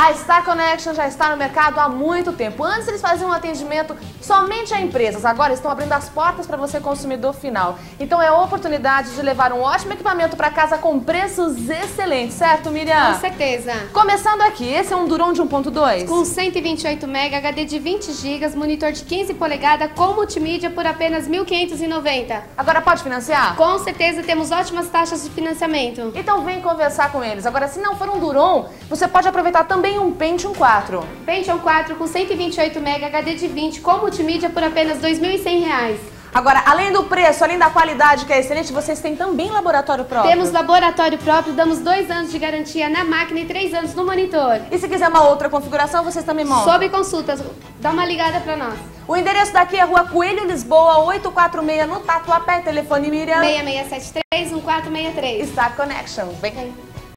A Star Connection já está no mercado há muito tempo. Antes eles faziam um atendimento somente a empresas, agora estão abrindo as portas para você, consumidor final. Então é a oportunidade de levar um ótimo equipamento para casa com preços excelentes, certo, Miriam? Com certeza. Começando aqui, esse é um Duron de 1.2? Com 128 MB, HD de 20 GB, monitor de 15 polegadas com multimídia por apenas R$ 1.590. Agora pode financiar? Com certeza temos ótimas taxas de financiamento. Então vem conversar com eles. Agora, se não for um Duron, você pode aproveitar também um Pentium 4. Pentium 4 com 128 MB, HD de 20 com multimídia por apenas R$ 2.100. Agora, além do preço, além da qualidade que é excelente, vocês têm também laboratório próprio? Temos laboratório próprio, damos 2 anos de garantia na máquina e 3 anos no monitor. E se quiser uma outra configuração, vocês também montam? Sob consulta, dá uma ligada pra nós. O endereço daqui é Rua Coelho, Lisboa, 846, no Tatuapé. Telefone Miriam. 6673-1463. Star Connection. Vem.